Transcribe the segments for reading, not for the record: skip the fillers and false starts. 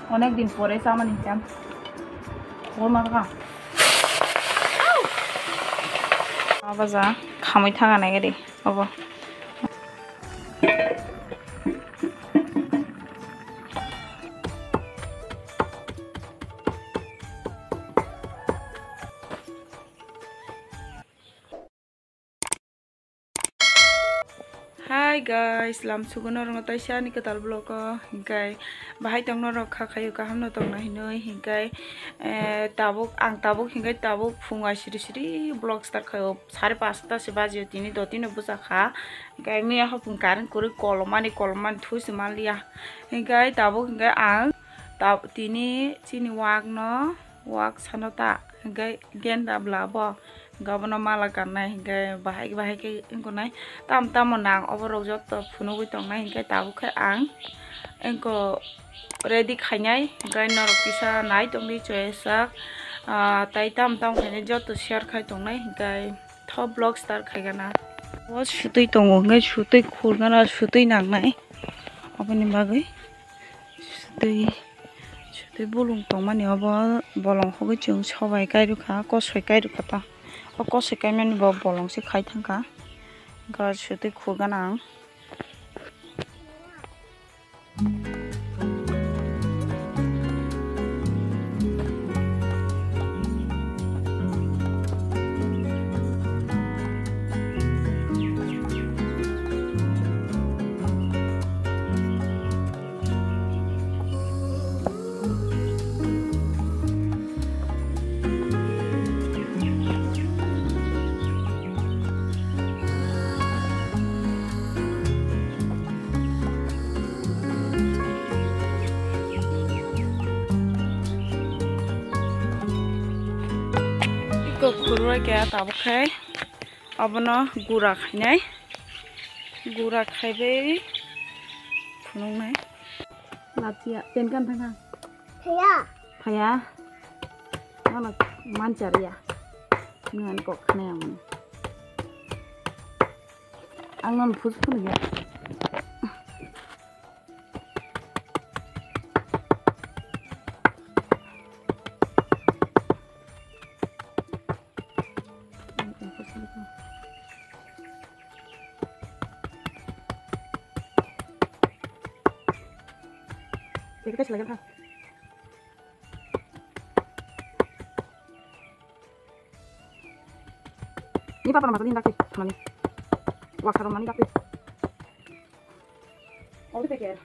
অনেক দিন পরে চাউমিন নিতাম ওর মাখা বাজা খামই থাকা নাই রে হব Hai guys, lam sugun orang tay sia ni ketal blog hinggai bahai tong no rok khakayu kaham no tong na hinoi hinggai tabuk ang tabuk hinggai tabuk funga siri siri blog start khayo 5:30 se baje tini do tino busa kha hinggai me ha pun karan kuri kolomani thusi malia hinggai tabuk hinggai ang tab tini chini wak no wak sanota hinggai genda blabo Gabana mala karna hingga bahai ke engko nai tam nang oborok jot phunugui tong nai hingga tabu khai ang engko ready khainai hingga norok kisa nai tongni choesak tai tam khaine jot share khai tong nai hingga top blog start khaigana o sutui tongo ngai sutui khurgana sutui nang nai oboni bagai sutui bulung tongmani obo bolong hogoi chung sobai kairu kha kosoi kairu kha Kok sekarang ni bawa bolong sih khai thangka, kalau sudah kurgan ang. Kurwa kaya tabuk khai abono gura khainai gura khaibe phunung nai latia tenkan thanga phaya ana mancharia ngan kok khane angon phus phun ya kita lagi apa? Ini papa nama tadi nak mana? Wakar mana nak? Oh itu pikir.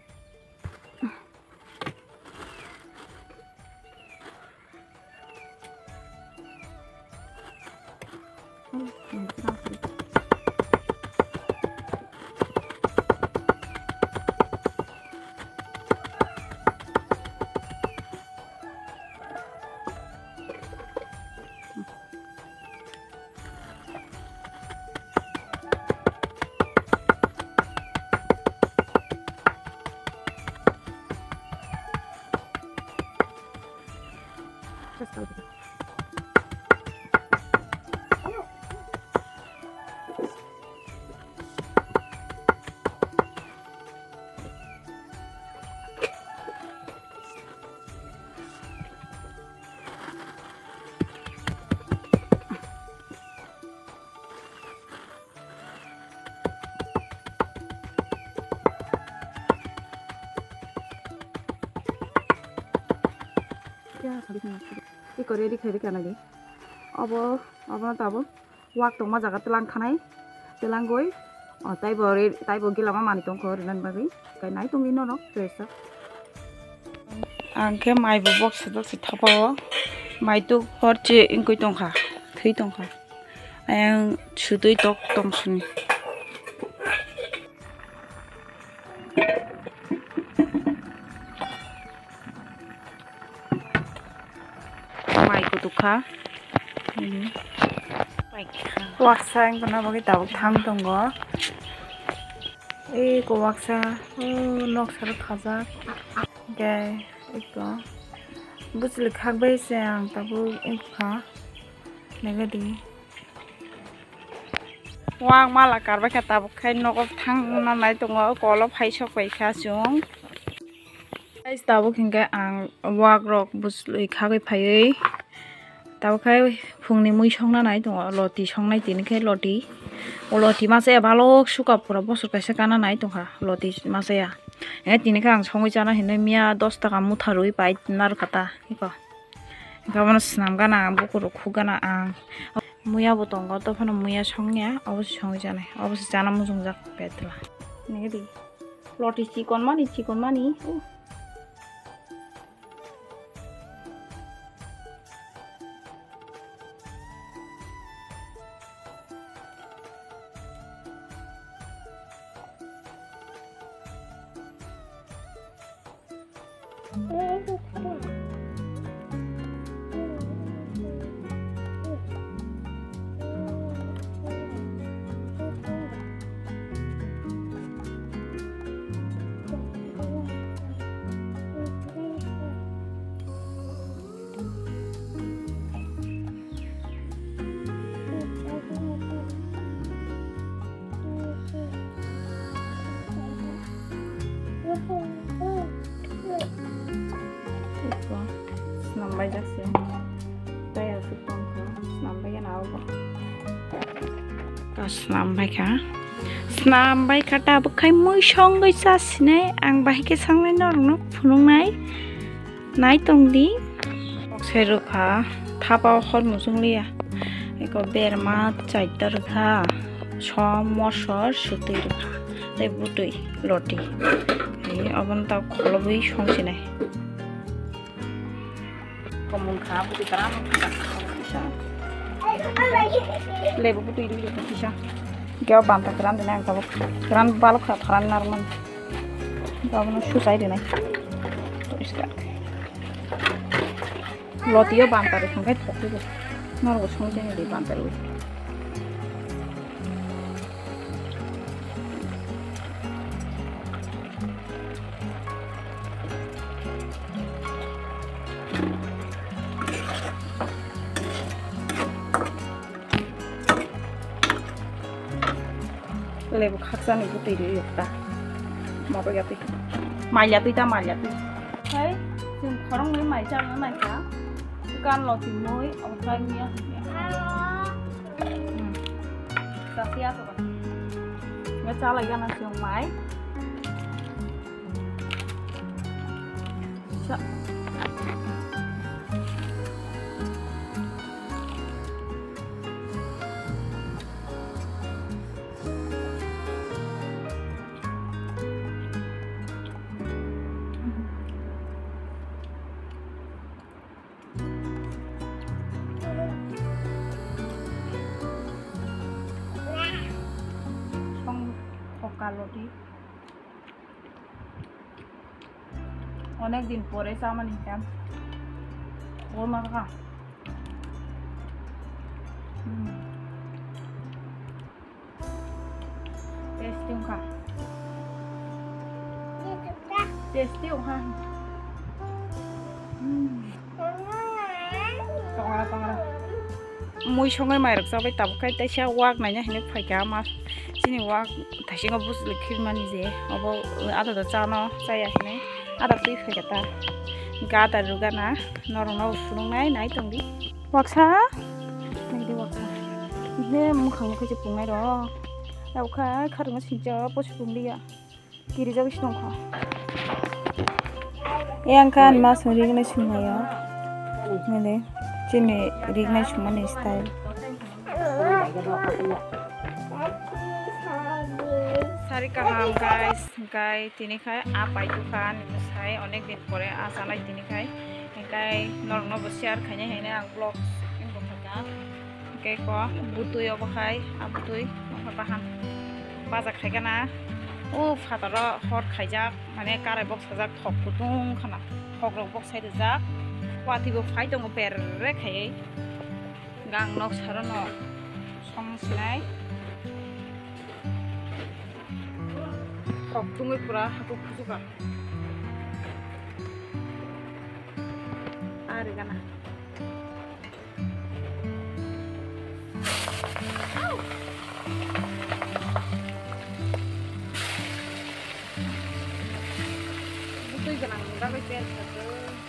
Iko ready khairi kana ge abo tabo wak tong ma jaga telang khanai telang goi taibo gilama mani tong ko rinan bagai kai nai tong ino no presa angke mai bo box do si thapawo mai tu horche ingkoi tong kha thei tong kha ayang sudui tok tong suni mai ko tukha waksa yang pernah pakai tahu thang tunggu ko waksa noksa khaza gay itu busil khak bai sang tabu ingkha negadi wang mala karba ka tabu khai nokop thang na nai tunggu kolop hai sok bai kha chung guys tabuk hingga ang wak rok buslui khagoi phaioi tabukai phungni mui songna nai dong loti songnai tini khai loti o loti mase bhalo suka pura bosor kaisa kana nai tongha loti mase ya tini khai ang songoi jana hinai mia 10 taka mutha rui pai nar kata iko gabono snam gana bukuru khugana ang muya bo tongo to phano muya songnya obos songoi jana obos jana mujungjak betla negi loti chikon mani Nambai jaksya daya supong ko nambai ya nawo tas nambai ka ta bukai moi songai sasine ang bahi ke sanglai norno phunung nai tongdi seru kha thapa khor musunglia eko berma chaita rakha som mosor suti rakha tai butui loti ei abon ta kholobui songsinai komun kha buti taram bisa lebu buti di bisa gao banta kran dina ang tabuk kran balok kha kran narman gabno susai dina to iska lotiyo banta re sangai thokku norgo songjeng di banta ru lebu khaksan ibu tiri yukta mabo ya tui maya tui hai jum khorong noi mai chang nai ka kan lo ti moi au kai mia ka sia to nga cha lai gana siong mai loti অনেক দিন পরে চামান হিকাম ওর মাখা টেস্টি খা টেস্টি খা tongara mui songai mai rak sabai tabukai taisa wak naina hine phaika ma chini wak thasinga busli khirmani je obo ada da chano chaya hine ada tui phaika ta gata rugana norongna usurungnai nai tongdi waksa nai waksa ne mukhang khaje pungai ro yauka kharunga sinja posi pungdiya kiri jabi sinongkha yang kan mas ringnai sungaya ngene chini ringnai sumani style sari kaham guys gai tini khai apai dukan sai onek din pore asanai tini khai gai norno bosiar khane hene ang vlog ingko khaka gai ko butui obo khai abutui bahan baja khaigana o fatara hot khaijak mane karai box sajak thok putung khana thok rok box sai jak wati bo phai dong perre khai gang nok sarono somsinai thok tungui pura haku khujuka are gana butuh ganang bagai pen satu.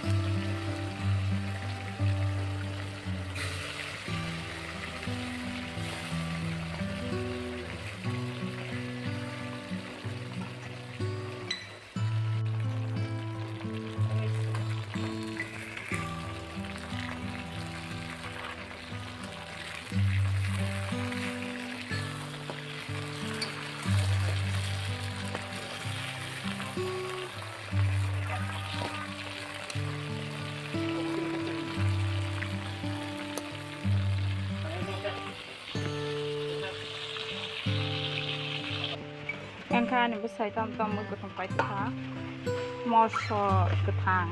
Yang kan ini besar tam mau ikut tempat itu ha, mosok ketang,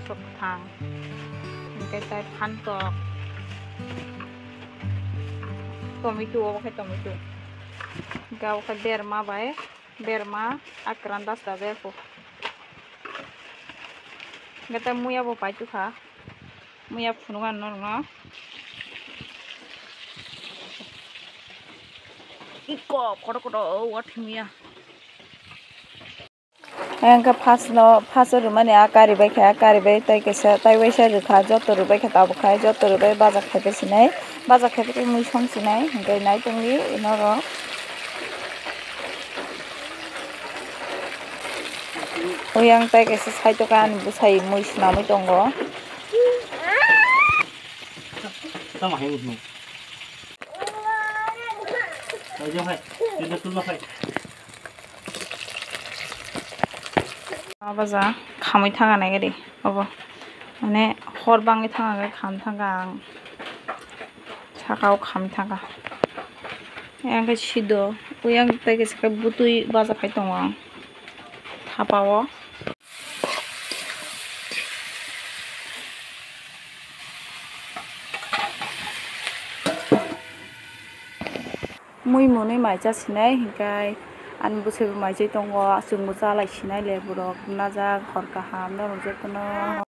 kita pantok, tomato pakai tomato, kau pakai berma, akran das dah berpo, kita muya apa itu ha, muya punungan nong, ikop, kodo, what muya. Angka pas rumah ni akari baik tai kesa tai wesa rukha joto rubai kata bukai joto rubai baza khape sinai mui song sinai hinggai nai tongi inoro uyang tai kesa sai to kan busai mui sinamui tongo sama hai udnu ayo hai tidak tulah hai baza khamui thanga nai gari obo mane hor bangi thanga ga kham thanga sakao kham thanga yang ke sido uyang tai ke saka butui baza khai tongo thapao mui monai mai cha sinai hingkai an busai mai jai tongo chung buja lai sinai le burok naja khor kaham no jekono